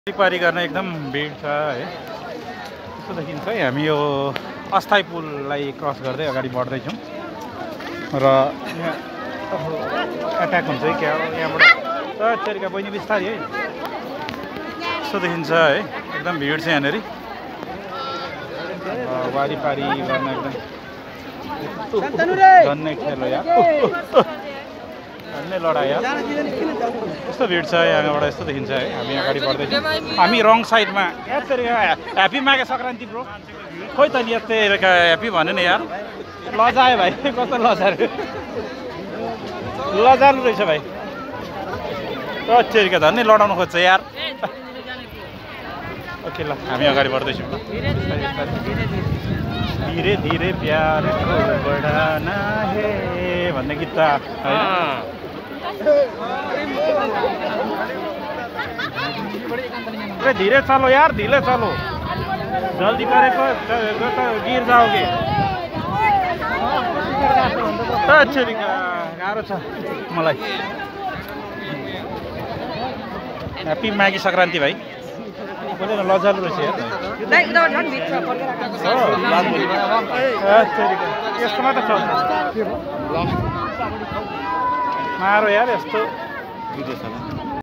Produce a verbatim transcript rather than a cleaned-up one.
पारी गर्न एकदम भिड छ है। त्यस्तो देखिन्छ है। हामी यो अस्थायी पुललाई क्रस गर्दै अगाडि बढ्दैछौँ र एट्याक हुन्छ है क्या यहाँबाट चेरिका बहिनी बिस्तारै है। त्यस्तो देखिन्छ है। एकदम भिड छ यहाँनिर। वारिपारी गर्न एकदम धन्य खेल यार। अन्य लडाइँ यार। यस्तो भिड छ यहाँबाट। यस्तो देखिन्छ है। हामी अगाडि बढ्दैछौँ। हामी रङ साइडमा ह्याप्पी माघे सङ्क्रान्ति ब्रो। खोइ त नि यस्तै ह्याप्पी भन्यो नि यार। लजायो भाइ। कस्तो लजायो लजालु रहेछ भाइ। चेरिका धन्य लडाउनु खोज्छ यार। ओके ल हामी अगाडि बढ्दैछौँ ल। धीरे धीरे प्यार बढाना हे भन्ने गीत त अरे धीरे चलो यार, धीरे चलो। जल्दी गरेको गिर जाओगे। गाह्रो छ मलाई। ह्याप्पी माघे सङ्क्रान्ति भाइ। बोले न लजालु रहेछ यार। यस्तोमा त चल्छ मारो यार। यस्तो